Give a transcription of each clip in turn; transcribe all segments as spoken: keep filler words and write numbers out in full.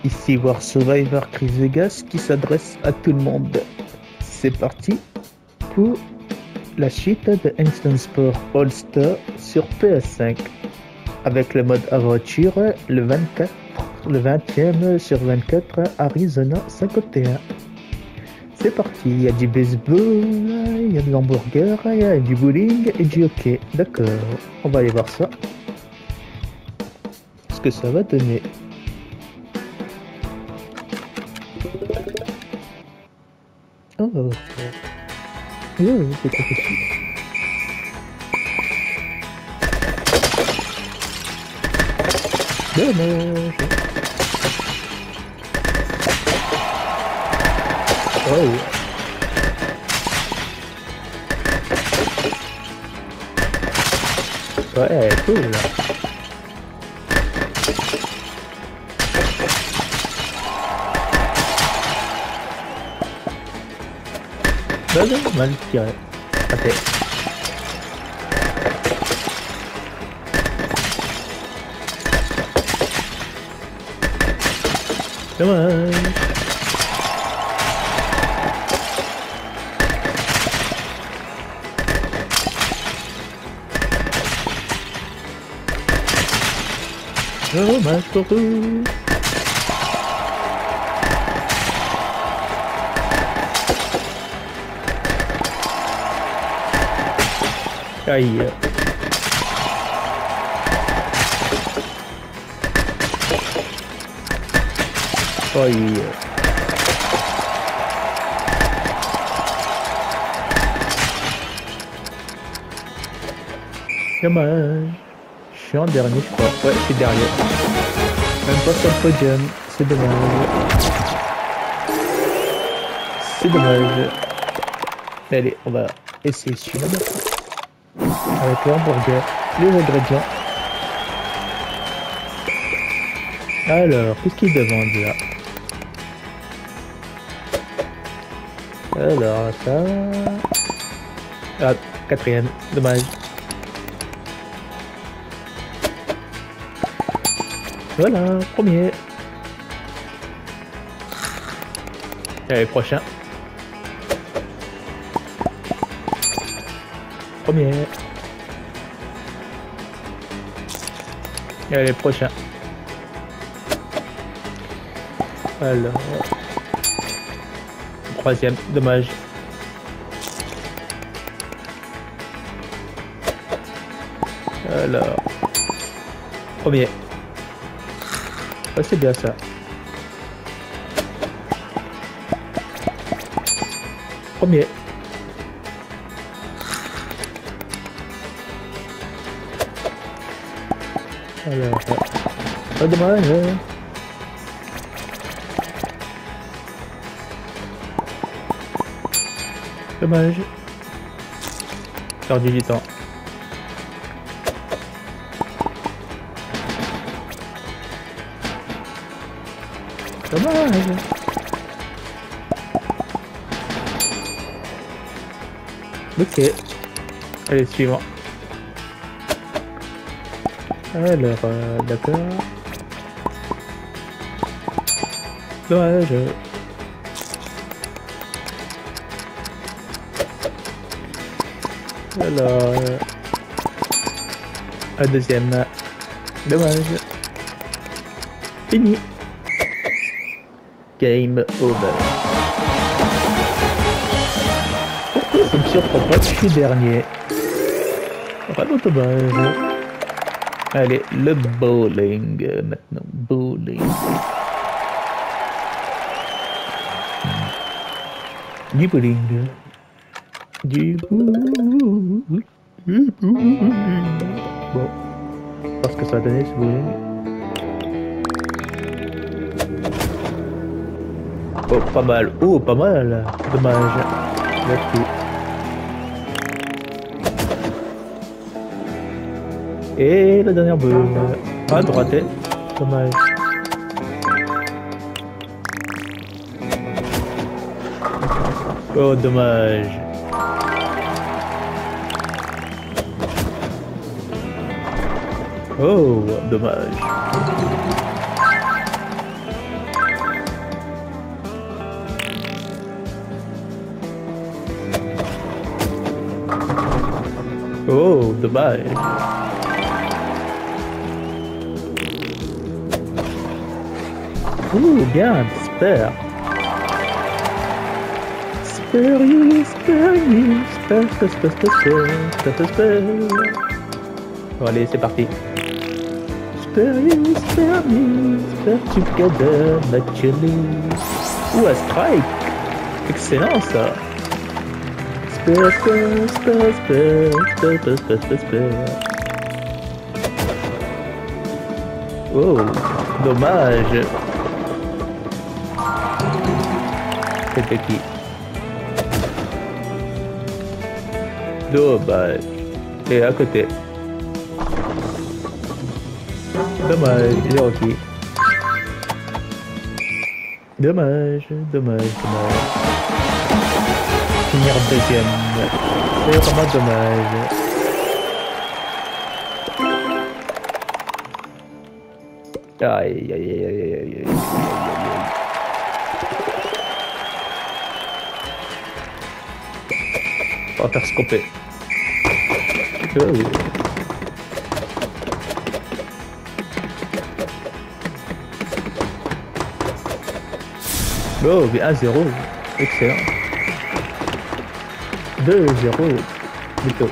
Ici War Survivor Chris Vegas qui s'adresse à tout le monde. C'est parti pour la suite de Instant Sport All Star sur P S cinq avec le mode aventure le vingt-quatre, le vingtième sur vingt-quatre Arizona cinquante et un. C'est parti, il y a du baseball, il y a de l'hamburger, il y a du bowling et du hockey. D'accord, on va aller voir ça. Ce que ça va donner. Oh, oh, oh, c'est pas possible. Dommage. Oh. Ouais, cool. Bah non, mal tiré. Ok. Dommage. Dommage pour eux. Aïe. Aïe. Dommage. Je suis en dernier, je crois. Ouais, je suis derrière. Même pas sur le podium. C'est dommage. C'est dommage. Allez, on va essayer celui-là maintenant. Avec l'hamburger, les ingrédients. Alors, qu'est-ce qu'il demande là? Alors, ça... Ah, quatrième, dommage. Voilà, premier. Allez, prochain. Premier. Allez, prochain. Alors. Troisième, dommage. Alors. Premier. Oh, c'est bien ça. Premier. Alors, pas dommage. Dommage. Perdu du temps. Dommage. Ok. Allez, suivant. Alors, euh, d'accord. Dommage. Alors, euh, un deuxième. Dommage. Fini. Game over. Pourquoi ça me surprend pas que je suis dernier? Vraiment dommage. Allez, le bowling euh, maintenant. Bowling. Du bowling. Du bowling. Du bowling. Bon. Parce que ça donnait ce bowling. Oh, pas mal. Oh, pas mal. Dommage. Là-dessus. Et la dernière boule. À droite. Dommage. Oh, dommage. Oh, dommage. dommage. Ouh, bien, super. Spare you, spare you, spare, spare, spare, spare, spare, spare, spare. Bon, allez, c'est parti. Spare you, spare me, spare together, naturally. Ouh, un strike. Excellent, ça. Spare, spare, spare, spare, spare, spare, spare, spare, spare. Oh, dommage. C'était qui? Dommage. Et à côté. Dommage, zéro qui. Dommage, dommage, dommage. Finir deuxième. C'est vraiment dommage. Aïe, aïe, aïe, aïe, aïe, aïe. On va faire scoper. Oh. Oh, mais un zéro. Excellent. deux zéro. Plutôt.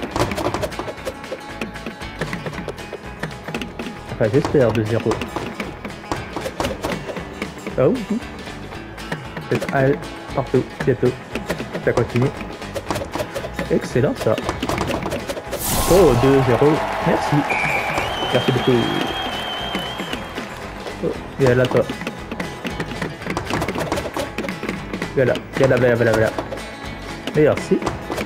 Enfin, j'espère deux zéro. Oh. C'est un partout. Bientôt. Ça continue. Excellent ça. Oh, deux zéro. Merci. Merci beaucoup. Oh, viens là toi. Viens là, viens là, viens là, viens là, viens là. Merci.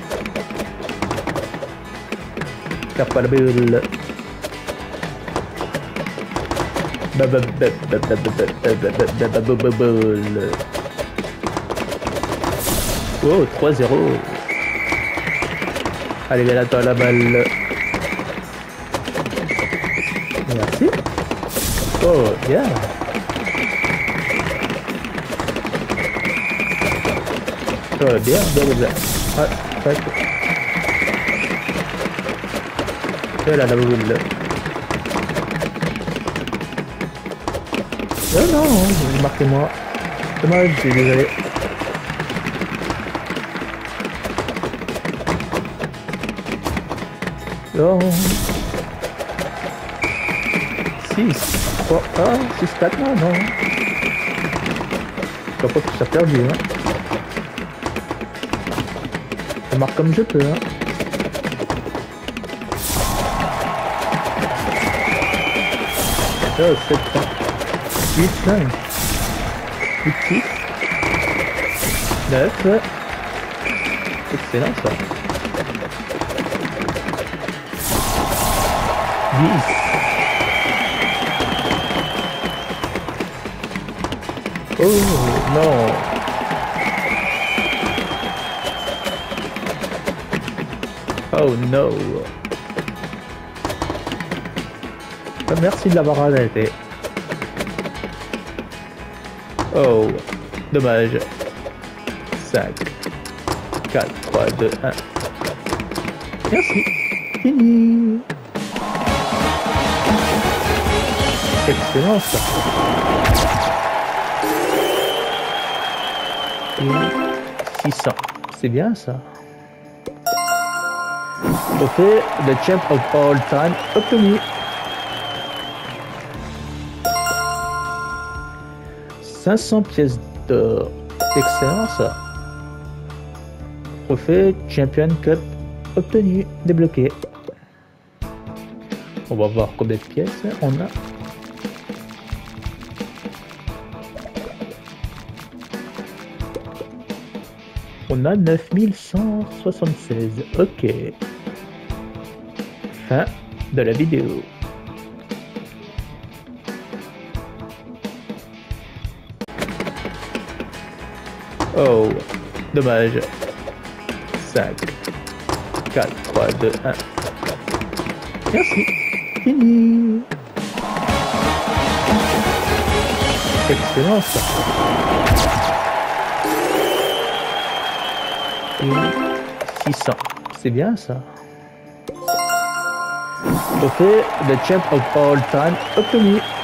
Tape pas la bulle. Oh, trois zéro. Allez, viens là, toi, la balle. Merci. Oh, bien. Oh, bien, bien, bien, bien. Ouais, ouais. Viens là, la boule. Oh non, marquez-moi. Dommage, je suis désolé. Oh. six. Oh, ah, six quatre, non, non. Je crois pas que ça a perdu, hein. Je marque comme je peux, hein. Oh, sept, huit, cinq, huit, six, neuf. Excellent ça. dix. Oh non. Oh no. Merci de l'avoir arrêté. Oh, dommage. cinq, quatre, trois, deux, un. Merci. Fini. Excellent ça. Et six cents. C'est bien ça. Trophée de champ of all time obtenu. cinq cents pièces d'or. Excellent ça. Trophée Champion Cup obtenu, débloqué. On va voir combien de pièces on a. On a neuf mille cent soixante-seize. Ok. Fin de la vidéo. Oh, dommage. cinq, quatre, trois, deux, un. Merci. Fini. Excellent ça. Et six cents. C'est bien ça. Trophée, le champ of all time obtenu.